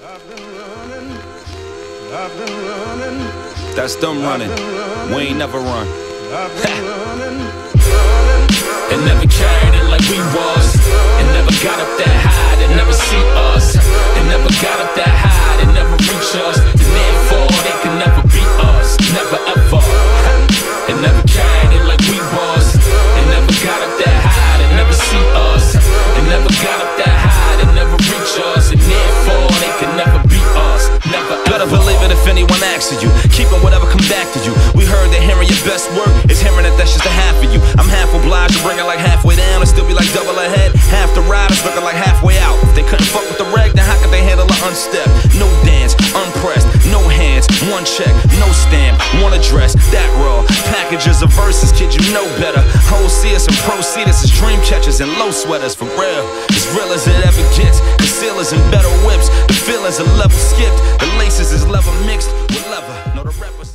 That's them running. We ain't never run. They never carried it like we was. They never got up that high, they never see us. They never got up that high, they never reach us. And therefore they can never beat us, never ever. They never carried it like we was. They never got up that high, they never see us. They never got up that high, they never reach us. And therefore they can never beat us, never ever. Better believe it if anyone asks you. Keeping whatever come back to you. We heard that hearing your best work is hearing that that's just a half of you. I'm half obliged to bring it like halfway down and still be like double ahead. Half the riders looking like halfway out. If they couldn't fuck with the reg, then how could they handle an unstep? No dance, unpressed, no hands, one check, no stamp, one address, that raw. Packages of verses, kid, you know better. Hoes see us and proceed us as dream catchers and low sweaters, for real. As real as it ever gets. Concealers and better whips. The feelings are level skipped. The laces is leather mixed with leather. No, the rappers.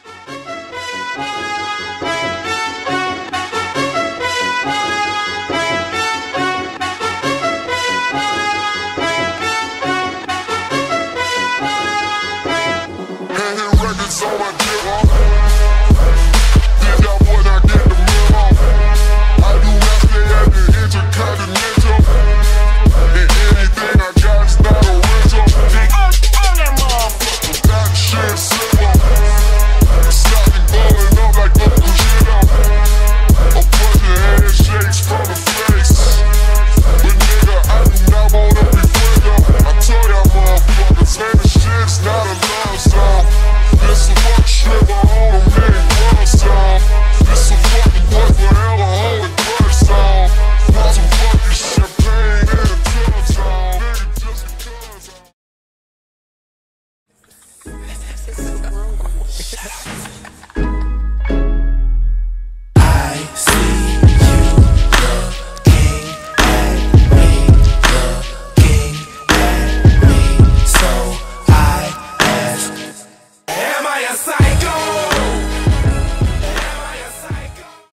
Records on my deal, think y'all boy not get the memo. I do not stay at the Intercontinental, and anything I got is not original. Think on that motherfucker, that shit simple. Stocking blowing up like Uncle Shino. A bunch of handshakes from the face. But nigga, I do not wanna be friends, yo. I told y'all motherfuckers, man, this shit's not a love song. This a fuck strip, I own a million bucks on. This a fucking boy forever, holding drugs on. Want some fucking champagne in a tub on. Nigga, just because I'm